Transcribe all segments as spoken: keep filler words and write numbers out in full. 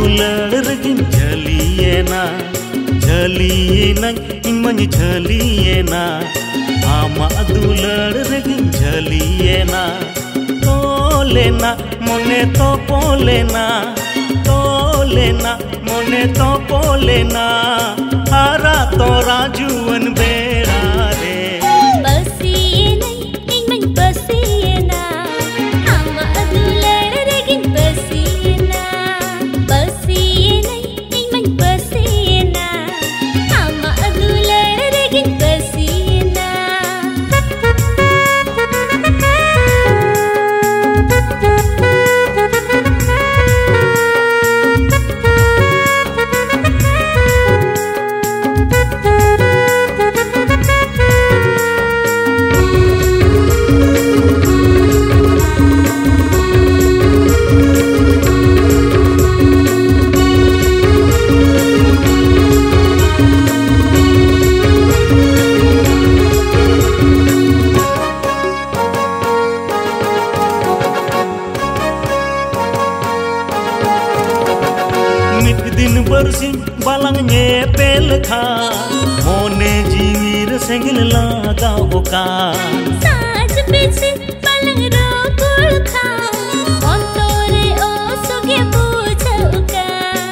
दुलड़ रगिन झलिए ना झलिए ना इमन झलिए ना आमा दुलड़ रगिन झलिए ना तोले ना मोने तो पोले ना तोले ना मोने तो पोले ना हारा तोरा जुवन बेरा रे बसिए नहीं इमन बसिए ना आमा दुलड़ रगिन बसिए ना बसिए नहीं इमन बसिए ना आमा दुलड़ रगिन बसिए ना दिन बरसिन बाlang nyepel kha mone jiwir senggil laga oka साज बिछे पलंग रोकुल खा अंतरे ओ सोगे पूछौका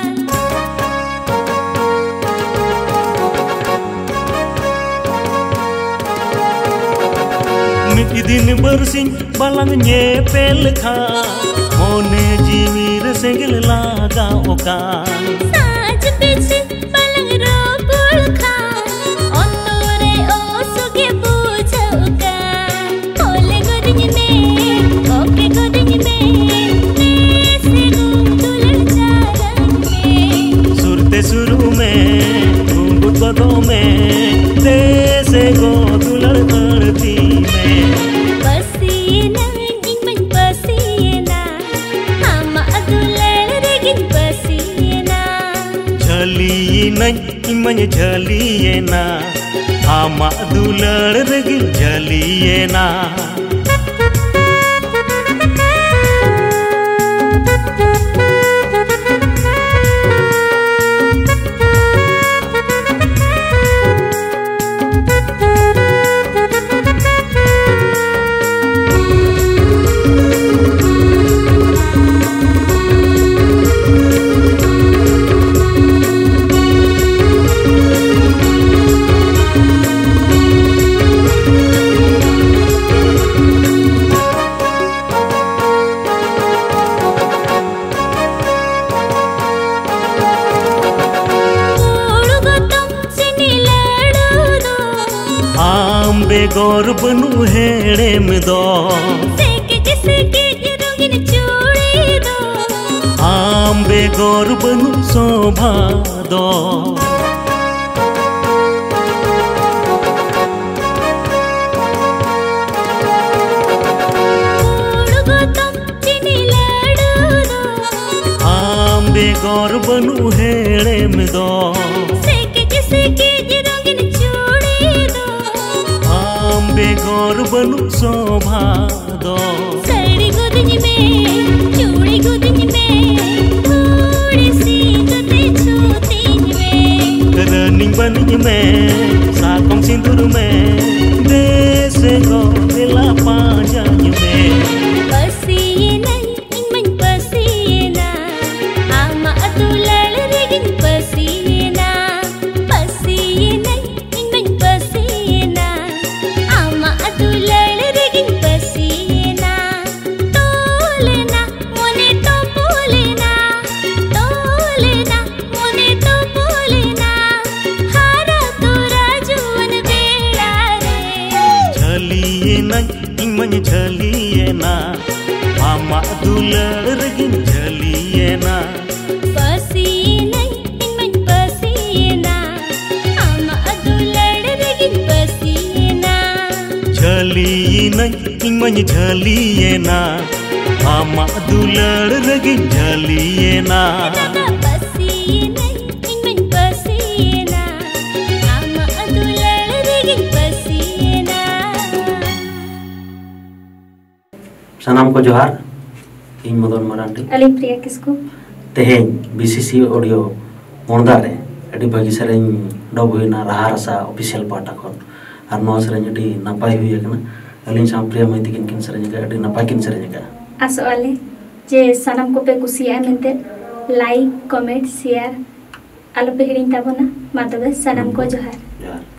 mit दिन बरसिन balang nyepel kha mone jiwir senggil laga oka साज बिछे पलंग रोकुल खा अंतरे ओ सोगे पूछौका ओले गोदिन में ओके गोदिन में से गुंदुल चारन में सुरते सुरु में घुंघट बदो में देसे गो दुलड़ धरती में बसिए ना इमन बसिए ना आमा दुलड़ रगिन बसिए ना झलिए नहीं इमन झलिए ना आमा दुलड़ रगिन झलिए ना बेगौर बनू हेड़े में दो सेके जिसके रंगीन चूड़ी दो आम बेगौर बनू शोभा दो आम बेगौर बनू हेड़े में दो सेके जिसके रंगीन चूड़ी दो बेगौर बनू शोभा दो साड़ी गोदिन में चूड़ी गोदिन में थोड़ी सी गते छोतिन में रनिंग बनिंग में साकम सिंदूर में देसे गो दिला पांजान में बसिए नहीं इमन बसिए ना आमा दुलड़ रगिन बसिए ना बसिए नहीं इमन बसिए ना आमा दुलड़ रगिन बसिए ना तोले ना मोने तो पोले ना तोले ना मोने तो पोले ना हारा तोरा जुवन बेड़ा रे झलिए नहीं इमन झलिए ना आमा दुलड़ रगिन झलिए ना बसिए नहीं इमन बसिए ना आमा दुलड़ रगिन बसिए ना झलिए नहीं इमन झलिए ना आमा दुलड़ रगिन झलिए ना बसिए नहीं इमन बसिए ना आमा दुलड़ रगिन बसिए ना सानाम को जोहार इन मदन मराठी अली प्रिया किसको तेहें बीसीसी ऑडियो मोंदा रे अड़ी भागी सेरें डब हुईना राहा रसा ऑफिशियल पार्टा खन और नवा सेरें अड़ी नपाय हुई है अलिन साम प्रिया माइती किन किन सेरें का अड़ी नपाय किन सेरें का आसोले जे सनम को पे कुसिया मेंते लाइक कमेंट शेयर आलो पे हिड़िन ताबोना मा तबे सनम को जोहार जोहार।